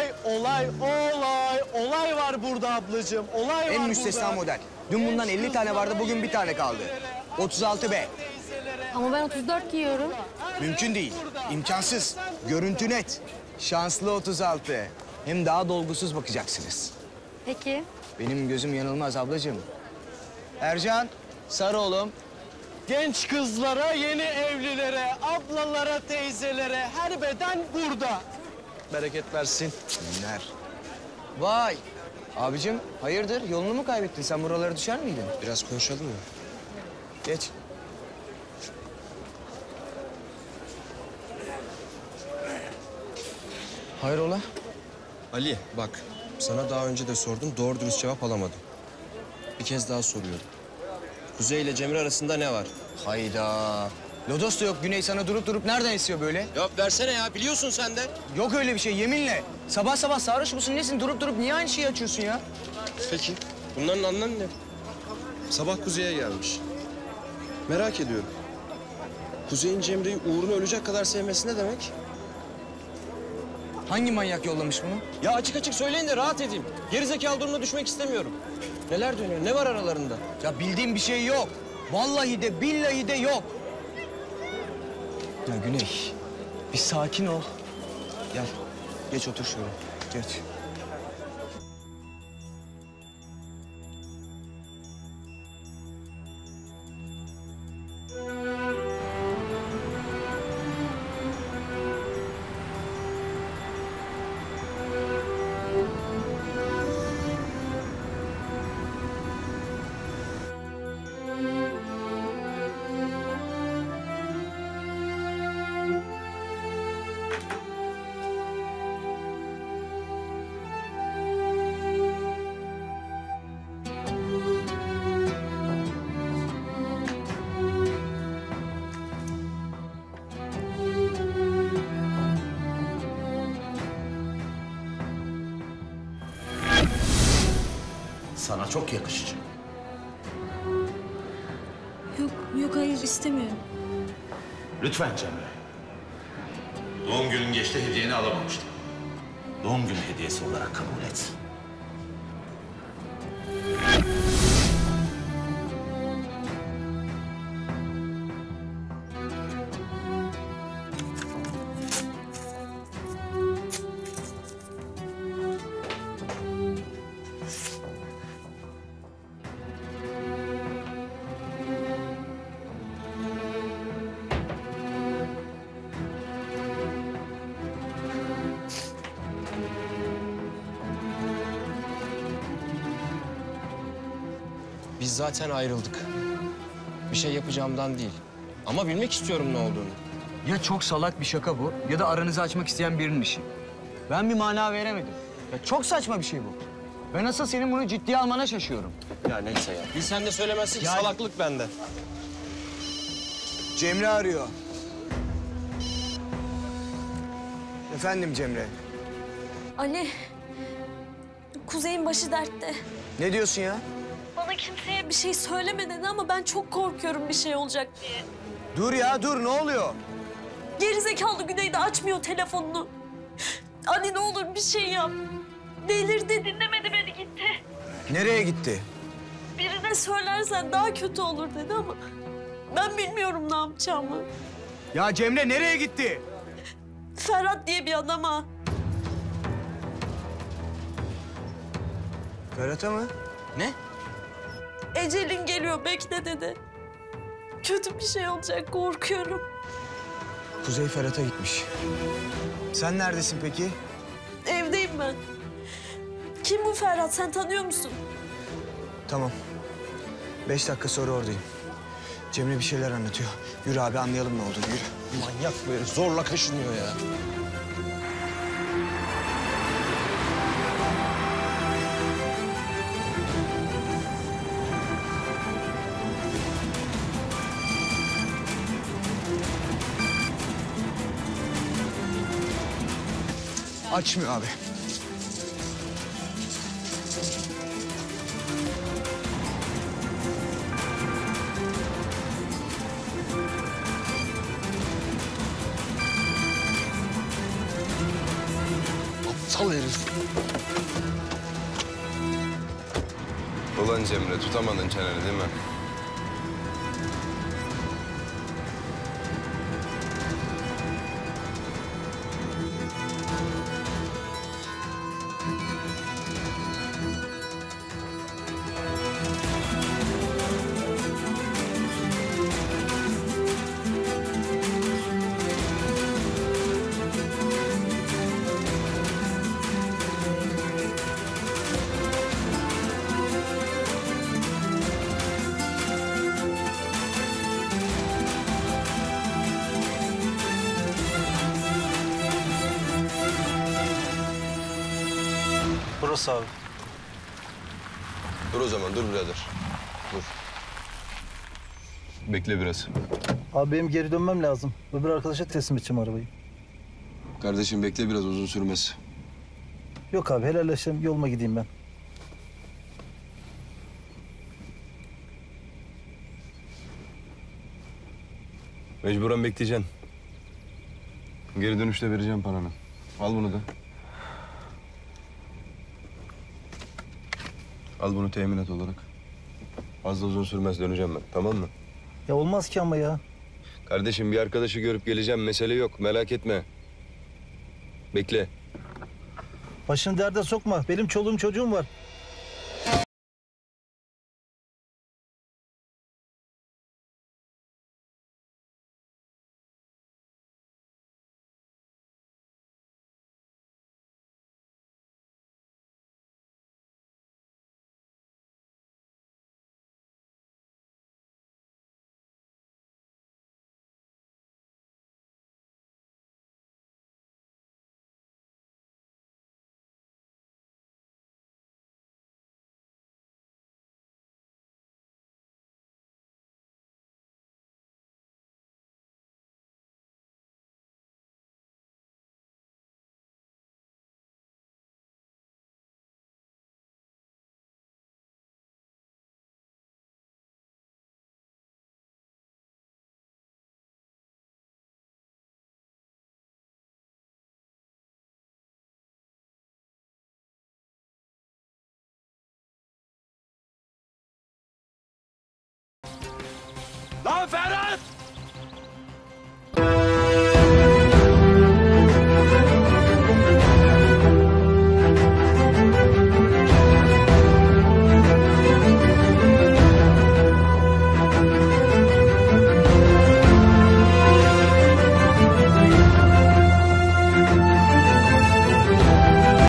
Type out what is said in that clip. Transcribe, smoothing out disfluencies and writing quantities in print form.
olay var burada ablacığım. Olay var En müstesna burada. model. Dün bundan 50 tane vardı, bugün bir tane kaldı. 36B. Ama ben 34 giyiyorum. Mümkün değil, imkansız. Görüntü net. Şanslı 36. Hem daha dolgusuz bakacaksınız. Peki. Benim gözüm yanılmaz ablacığım. Ercan, sar oğlum. Genç kızlara, yeni evlilere, ablalara, teyzelere her beden burada. Bereket versin. Günler. Vay. Abicim, hayırdır? Yolunu mu kaybettin? Sen buralara düşer miydin? Biraz konuşalım mı? Geç. Hayrola? Ali bak, sana daha önce de sordum, doğru dürüst cevap alamadım. Bir kez daha soruyorum. Kuzey ile Cemre arasında ne var? Hayda. Lodos da yok. Güney sana durup durup nereden esiyor böyle? Cevap versene ya, biliyorsun sen de. Yok öyle bir şey, yeminle. Sabah sabah sarhoş musun, nesin? Durup durup niye aynı şeyi açıyorsun ya? Peki, bunların anlamı ne? Sabah Kuzey'e gelmiş. Merak ediyorum. Kuzey'in Cemre'yi uğruna ölecek kadar sevmesi ne demek? Hangi manyak yollamış bunu? Ya açık açık söyleyin de rahat edeyim. Gerizekalı durumuna düşmek istemiyorum. Neler dönüyor, ne var aralarında? Ya bildiğim bir şey yok. Vallahi de billahi de yok. Ya Güney, bir sakin ol. Gel, geç otur şöyle. Geç. Sana çok yakışacak. Yok hayır istemiyorum. Lütfen Cemre. Doğum günün geçti, hediyeni alamamıştım. Doğum günü hediyesi olarak kabul et. Biz zaten ayrıldık. Bir şey yapacağımdan değil. Ama bilmek istiyorum ne olduğunu. Ya çok salak bir şaka bu ya da aranızı açmak isteyen birinin işi. Ben bir mana veremedim. Ya çok saçma bir şey bu. Ben asıl senin bunu ciddiye almana şaşıyorum. Ya neyse ya. Bilsen de söylemezsin ki, Ya- salaklık bende. Cemre arıyor. Efendim Cemre. Ali, Kuzey'in başı dertte. Ne diyorsun ya? Bana kimseye bir şey söyleme dedi ama ben çok korkuyorum bir şey olacak diye. Dur ya dur, ne oluyor? Gerizekalı Güney de açmıyor telefonunu. Ali ne olur bir şey yap. Delirdi, dinlemedi beni gitti. Nereye gitti? Birine söylersen daha kötü olur dedi ama ben bilmiyorum ne yapacağımı. Ya Cemre nereye gitti? Ferhat diye bir adama. Ferhat'a mı? Ne? Ecelin geliyor bekle dedi. Kötü bir şey olacak korkuyorum. Kuzey Ferhat'a gitmiş. Sen neredesin peki? Evdeyim ben. Kim bu Ferhat sen tanıyor musun? Tamam. 5 dakika sonra oradayım. Cemre bir şeyler anlatıyor. Yürü abi anlayalım ne olduğunu yürü. Manyak böyle zorla kaşınıyor ya. Açmıyor abi. Aptal herif. Ulan Cemre tutamadın çeneni değil mi? Burası abi. Dur o zaman dur birader. Dur. Bekle biraz. Abi benim geri dönmem lazım. Öbür arkadaşa teslim edeceğim arabayı. Kardeşim bekle biraz uzun sürmez. Yok abi helalleşelim yoluma gideyim ben. Mecburen bekleyeceksin. Geri dönüşte vereceğim paranı. Al bunu da. Al bunu teminat olarak. Az da uzun sürmez döneceğim ben. Tamam mı? Ya olmaz ki ama ya. Kardeşim bir arkadaşı görüp geleceğim. Mesele yok. Merak etme. Bekle. Başını derde sokma. Benim çoluğum çocuğum var.